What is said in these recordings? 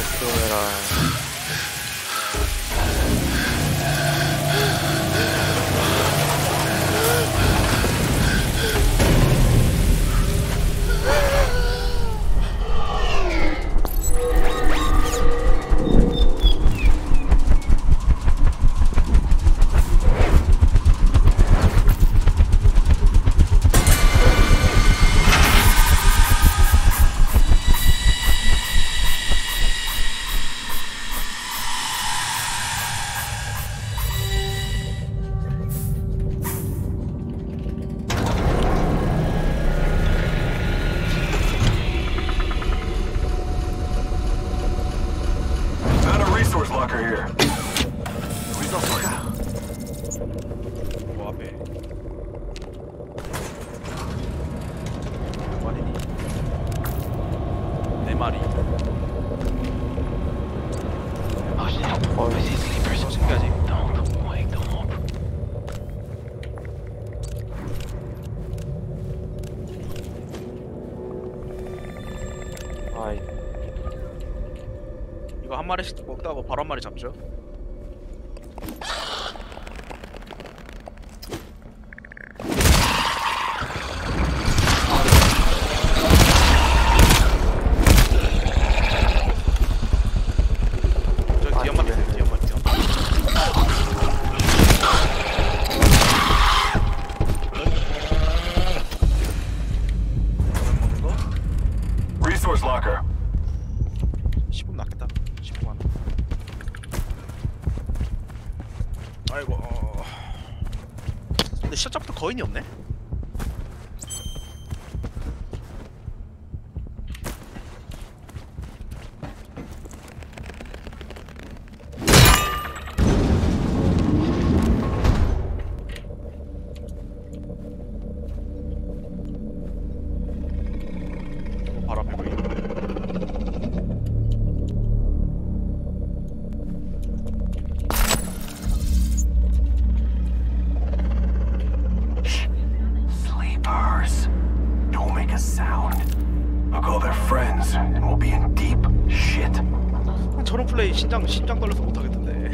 그러면은 이거 한 마리씩 먹다가 바로 한 마리 잡죠. 저기 뒤에 한 마리 있어요. 뒤에 한 마리. 먹는 거? Resource locker. 10분 낫겠다. 10분. 아이고. 근데 시작부터 거인이 없네. 바로 앞에 거인. Don't make a sound. I'll call their friends and we'll be in deep shit. 저런 플레이 심장 떨려서 못 하겠던데.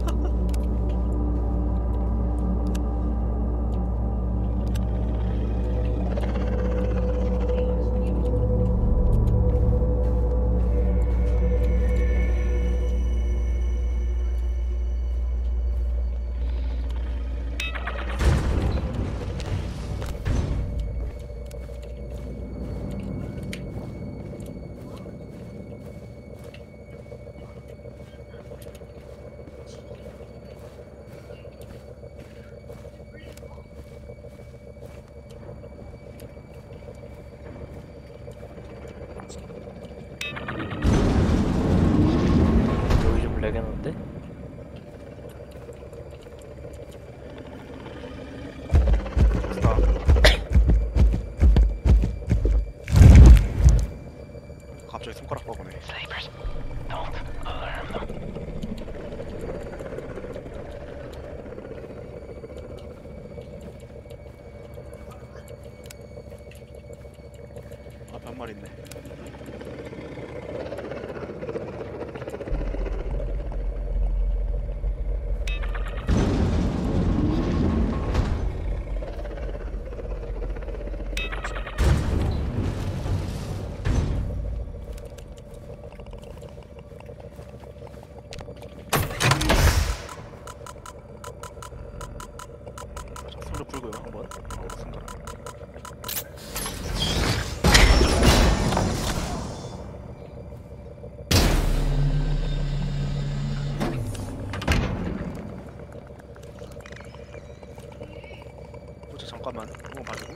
여기 좀 레게는데? 갑자기 손가락 뻗어네. 앞에 한 마리 있네. 손을 풀고요 한번. 손가락. 잠깐만 한번 봐주고.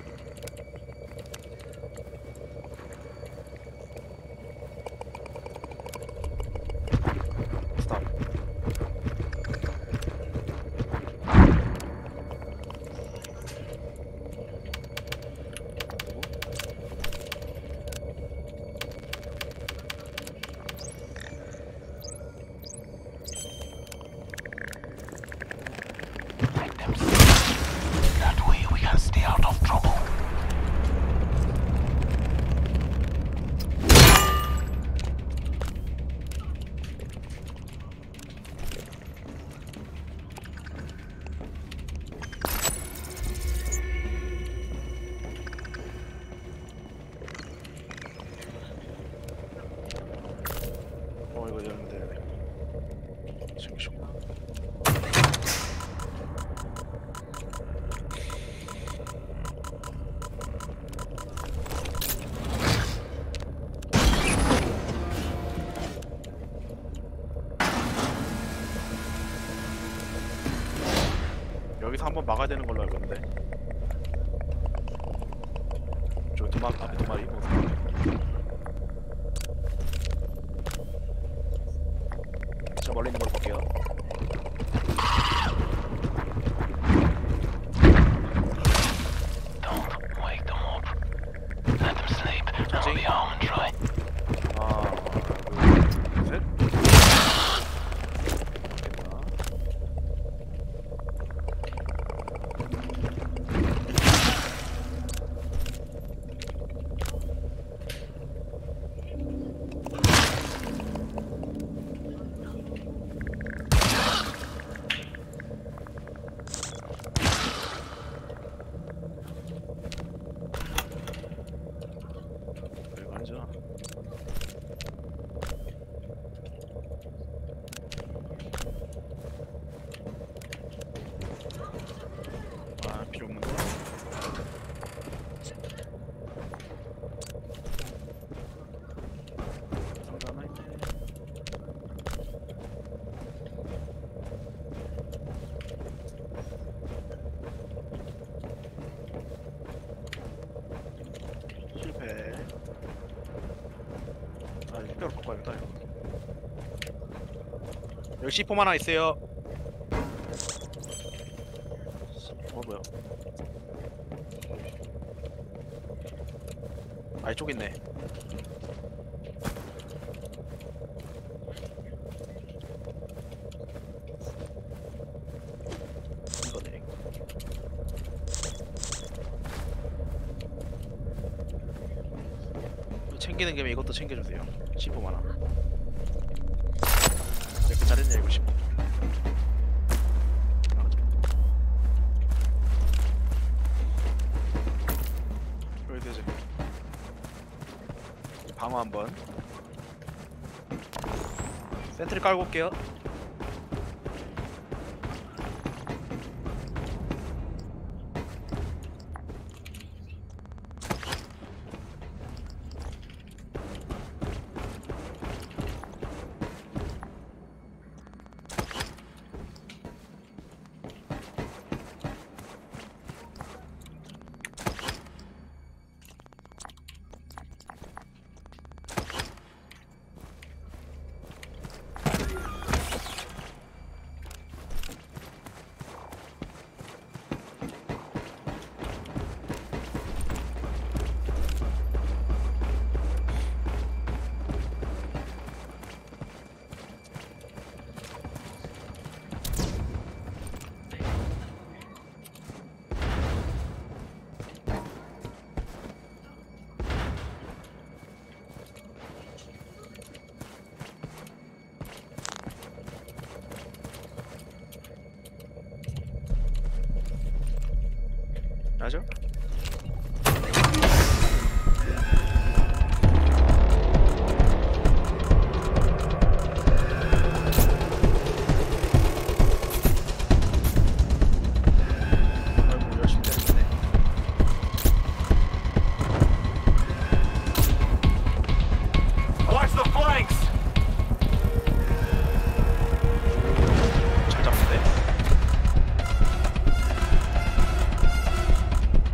스탑. That way we can stay out of trouble. 이거 여는데 챙기시고. 여기서 한번 막아야 되는 걸로 알고 있는데. 저 두 마리 앞에 두 마리. 저 멀리 있는 걸 볼게요. Don't wake them up. Let them sleep. I'll be home and try. 하나, 둘, 셋. 이거 아니죠? 아, 필요 없는 거. 상자 하나 있네. 실패. 아, 600으로 바꿔야겠다 이거. 여기 C4 하나 있어요. 뭐야? 아, 이쪽 있네. 이거네. 챙기는 김에 이것도 챙겨주세요. C4 하나. 이렇게 잘했네 이거 C4. 여기 되지. 방어 한번. 센트리 깔고 올게요. 맞아? 아이고, 열심히 때리네. Watch the flanks! 잘 잡는데.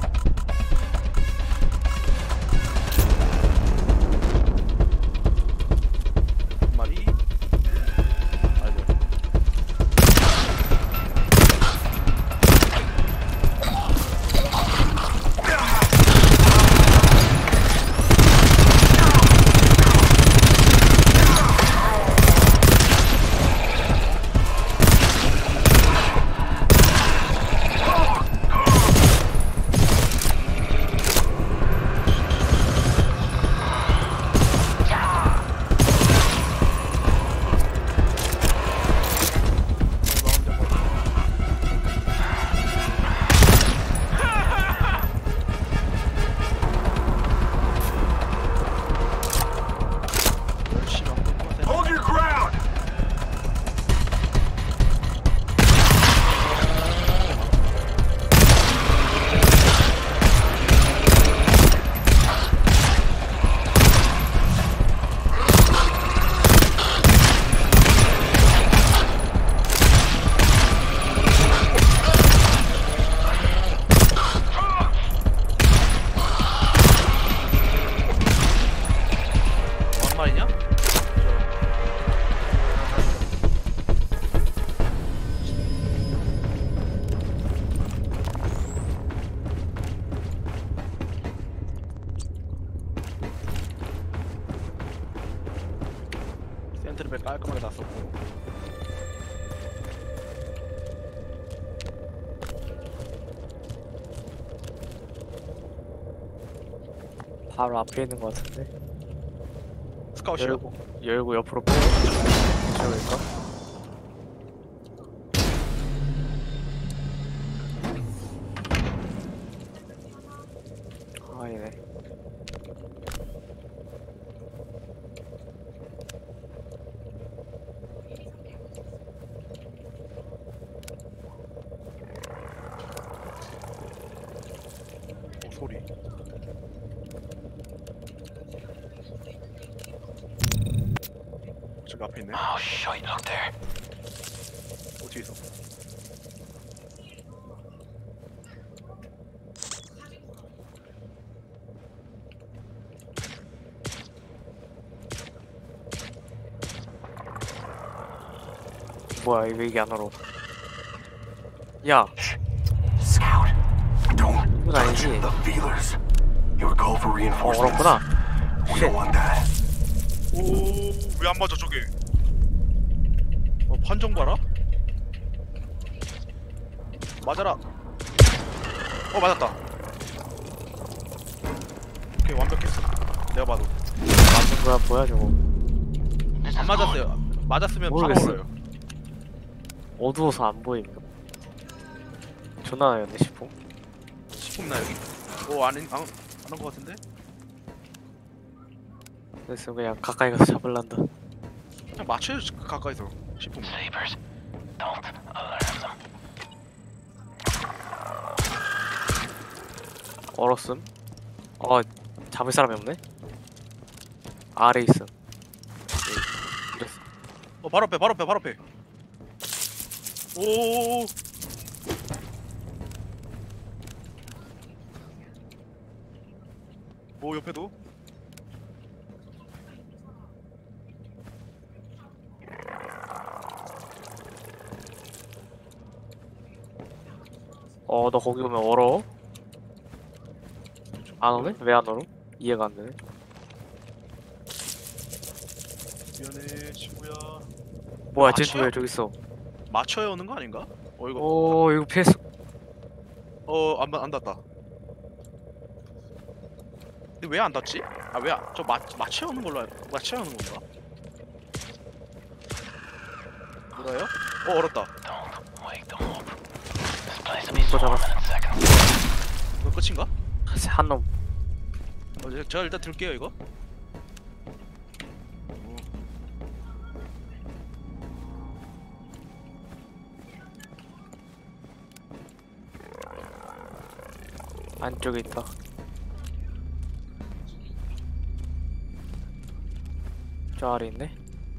센트리벨 깔끔하게 났었고. 바로 앞에 있는 것 같은데. 스카웃이요? 열고 옆으로 빼. 괜찮을까? 아니네. 소리. 저기 앞에 있네. Oh, shit, look there. 어떻게 있어? 뭐야 이거 얘기 안 하러. 야, Scout, don't 이건 touch 아니지. the feelers. Your call for reinforcements. 어렵구나. We don't want that. 오, 왜 안 맞아 저게? 판정 봐라. 맞아라. 맞았다. 오케이, 완벽했어. 내가 봐도 맞는 거야 뭐야 저거. 안 맞았어요. 맞았으면 바로 모르겠어. 얼어요. 어두워서 안 보임. 존나 나였네 싶어. 10분 나 여기? 안한 거 같은데? 그래서 그냥 가까이 가서 잡을란다. 그냥 맞춰야지 가까이서 10분. Sabers, don't alert them. 얼었음. 잡을 사람이 없네. 아래 있음. 이랬어. 바로 앞에. 오. 오, 옆에도. 너 거기 오면 얼어? 안 오네? 왜 안 얼어? 이해가 안 되네. 미안해, 친구야. 뭐야, 맞춰? 쟤왜 저기 있어? 맞춰야 오는 거 아닌가? 이거. 이거 패스. 안 닿았다. 근데 왜 안 닿지? 저 맞춰야 오는 걸로 맞춰야 오는 건가? 뭐라요? 얼었다. Don't wake them up. This place will be 이거 swarming 잡았어. in seconds. 이거 끝인가? 한 놈. 제가 일단 들게요 이거. 안쪽에 있다. 저 아래 있네.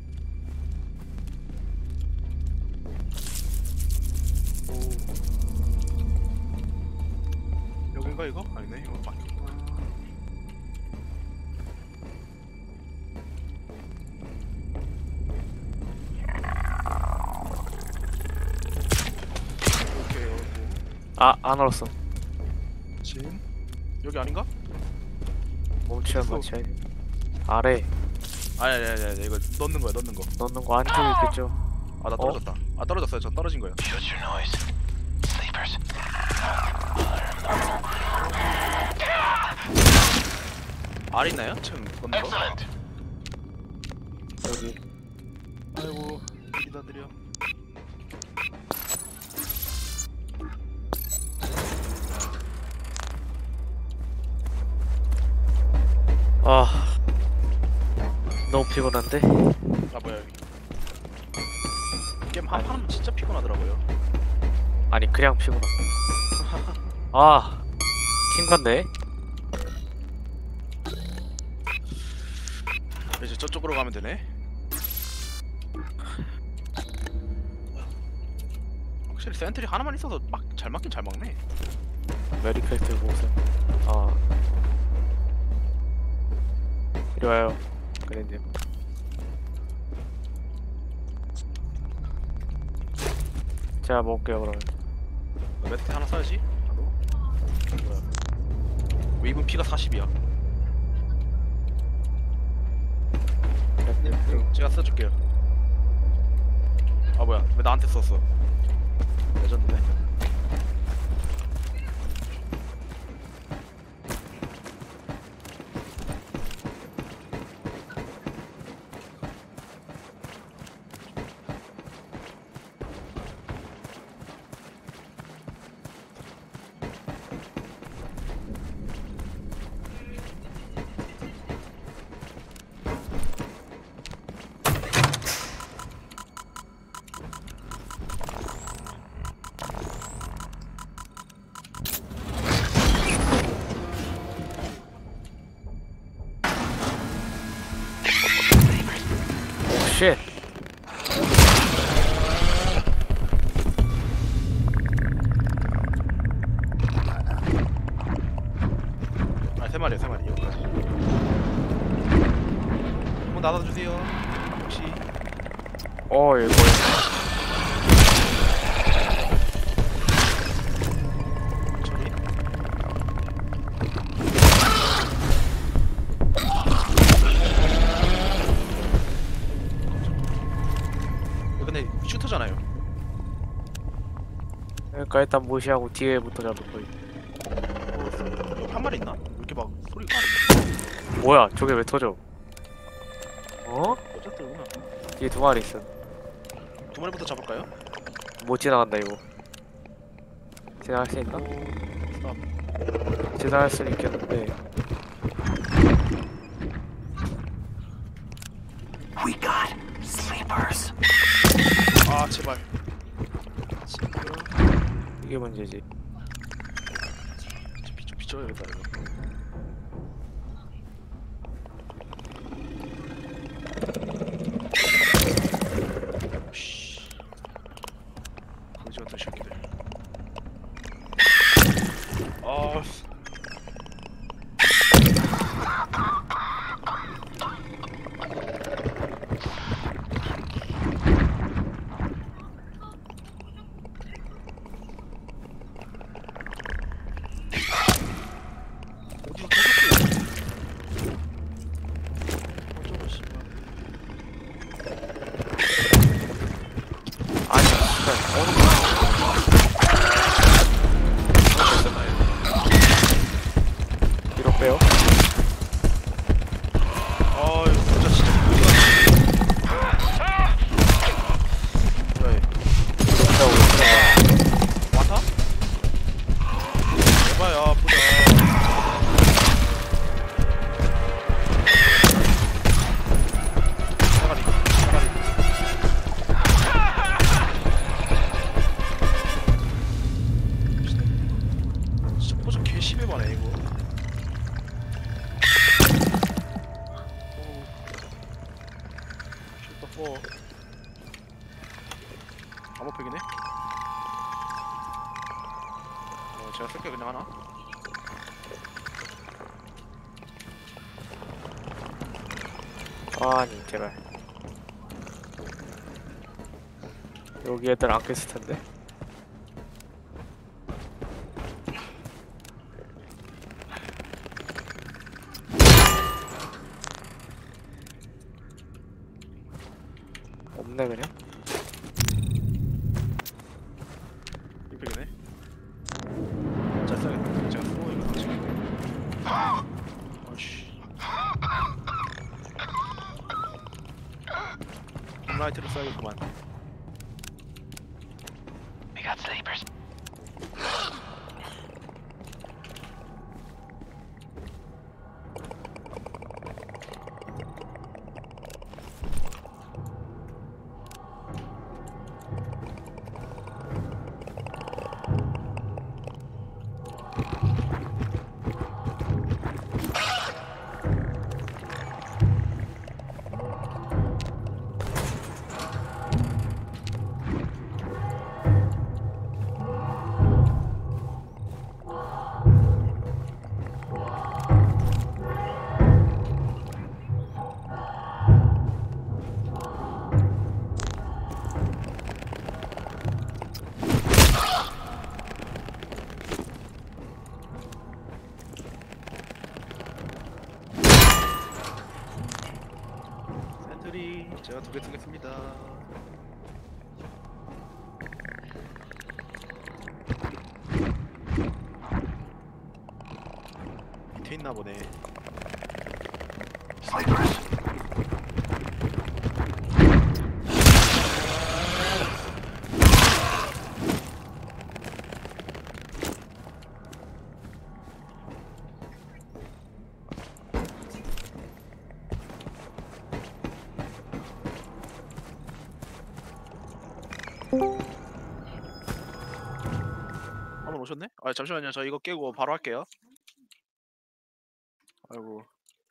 여긴가 이거? 아니네 이거 맞. 오케이 안 얼었어. 진 여기 아닌가? 멈춰야 있어. 맞춰야 돼. 아래 아니 이거 넣는 거야. 넣는 거 안쪽에 있겠죠. 나 떨어졌다. 떨어졌어요. 저 떨어진 거예요. Shut your noise. Sleepers. 알 있나요? 지금 넣는 거? Excellent. 여기. 아이고 기다려. 너무 피곤한데? 뭐야 여기. 게임 한 판은 진짜 피곤하더라고요. 아니 그냥 피곤함. 킹간데? 이제 저쪽으로 가면 되네. 확실히 센트리 하나만 있어서 잘 맞긴 잘 막네. 메디컬 들고 오세요. 이리 와요. 그래님. 제가 먹을게요 그러면. 매트 하나 사야지. 나도. 뭐야? 웨이브 피가 40이야. 그래. 제가 써줄게요. 아 뭐야? 왜 나한테 썼어? 레전드네. 오 쉣. 아, 세 마리야, 세 마리. 여기까지. 한번 나눠주세요. 혹시 어 이거 저기 이거 근데 슈터잖아요. 그러니까 일단 무시하고 뒤에부터 잡을 거예요. 여기 한 마리 있나? 왜 이렇게 막 소리가 뭐야 저게 왜 터져? 어? 어쨌든 뒤에 두 마리 있어. 두 마리부터 잡을까요? 못 지나간다 이거. 지나갈 수 있나? 스탑. 지나갈 수는 있겠는데. We got sleepers. 아 제발. 이게 문제지. 비춰야겠다 이거. 씨. 거지 같은 새끼들. 아. 어디서 터졌어요? 어쩌고 씨발. 아니 진짜 뒤로 빼요. 아 이거 진짜 진짜 왜? 뒤로 빼고 들어가. 많다? 에바야 보자. 사가리 사가리. 진짜 포즈 개 심해봐네 이거. 슈퍼 4 암호팩이네? 제가 쓸게 그냥 하나. 아니 제발. 여기 애들 안 깼을 텐데. 없네 그냥. 이팩이네. 잘 써야겠다. 제가 쓰고 이거 같이. 아씨. 홈라이트를 써야겠구만. We got sleepers. 제가 2개 쓰겠습니다. 밑에 있나 보네. Sleepers. 한번 오셨네? 아 잠시만요. 저 이거 깨고 바로 할게요. 아이고.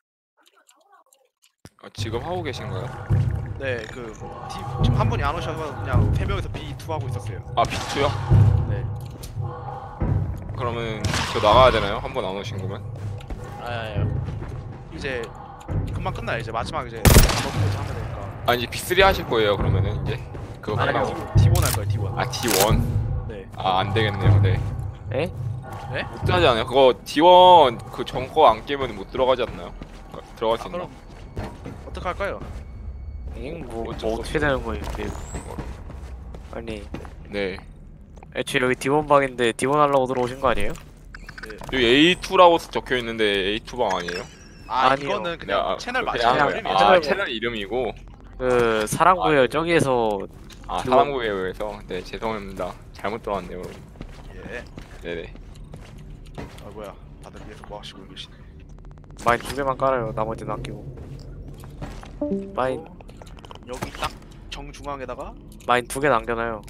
지금 하고 계신가요? 네, 그 지금 한 분이 안 오셔서 그냥 3명이서 B2 하고 있었어요. 아 B2요? 네. 그러면 저 나가야 되나요? 한 번 안 오신 거면? 아야야. 이제 금방 끝나요. 이제 마지막 이제 너무 하면 되니까. 아 이제 B3 하실 거예요 그러면은 이제 그거 아니요. 끝나고 T1 할 거예요. T1. 아 D1? 네. 아 안 되겠네요 네 에? 못 들어가지 않아요? 그거 D1 그 전거 안 깨면 못 들어가지 않나요? 들어갈 수 있나? 그럼 어떻게 할까요? 뭐 어쩔 수 어떻게 되는 거예요 이게? 아니 네 애초에 여기 D1 방인데 D1 하려고 들어오신 거 아니에요? 여기 A2라고 적혀 있는데 A2방 아니에요? 아 아니요. 이거는 그냥 아, 채널 그냥 채널 그냥- 이름이에요. 아 채널 채널 이름이고 그 사랑구예요. 저기에서 아 D1. 사랑구예요에서 네 죄송합니다 잘못 들어왔네요 여러분 예. 네네 아 뭐야? 다들 위에서 뭐 하시고 계시네. 마인 2개만 깔아요. 나머지는 아끼고. 마인 여기 딱 정중앙에다가 마인 2개 남겨놔요.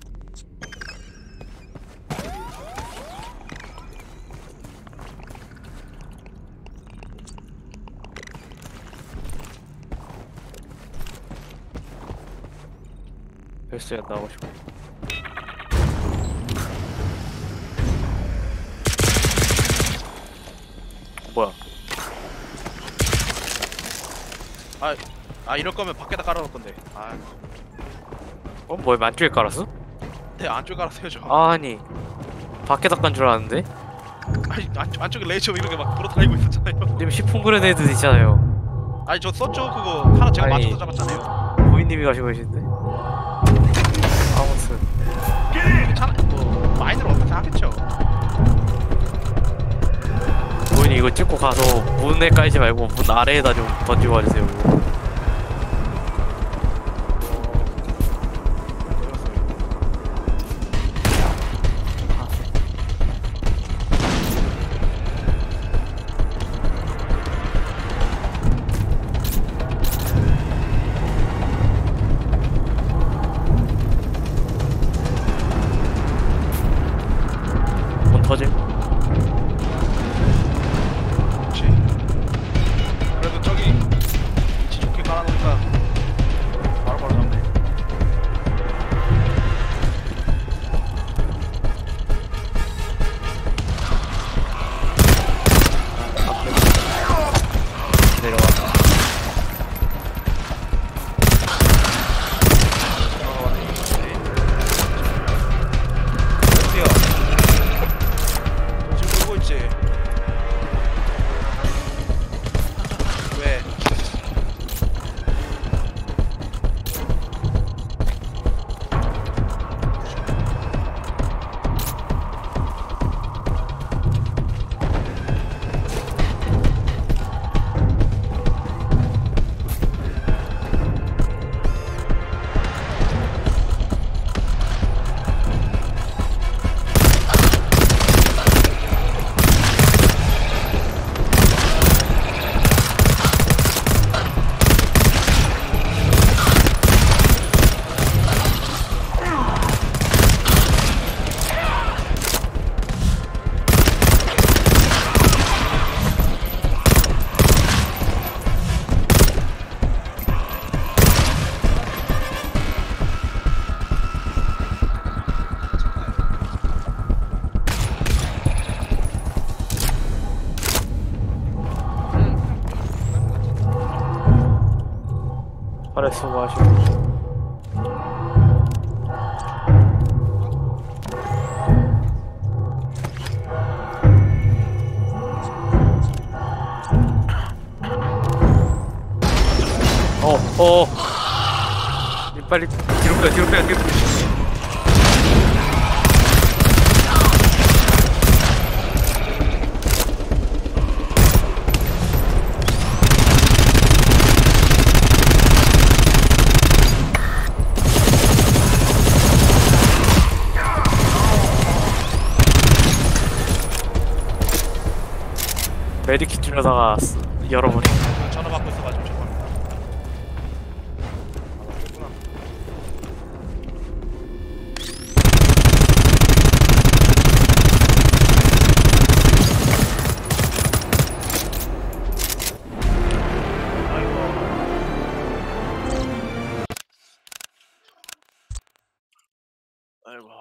됐어요. 나오시고. 뭐야? 아 이럴 거면 밖에다 깔아놓을 건데. 아, 뭐야? 만쪽에 깔았어? 네 안쪽 깔아서 해줘. 아니 밖에 닦은 줄 알았는데? 아니 안쪽에 레이저 이렇게 막 돌아다니고 있었잖아요. 님 시폰 그레네이드 있잖아요. 아니 저 썼죠 그거 하나 제가 아니. 맞춰서 잡았잖아요. 고인님이 가시고 계신데? 아무튼 괜찮아. 뭐 마인으로 어떻게 하겠죠. 고인이 이거 찍고 가서 문에 깔지 말고 문 아래에다 좀 던지고 와주세요. 문 터짐? 혹시 그래도 저기 위치 좋게 깔아놓으니까 바로바로 잡네. 내려와. 어디야? 지금 보고 있지? 왜? 팔에 수고하시고. 빨리 뒤로 빼, 뒤로 빼, 뒤로 빼. 메디킷 주려다가 열어버리. 전화 받고 있어가지고 죄송합니다. 그렇구나. 아이고.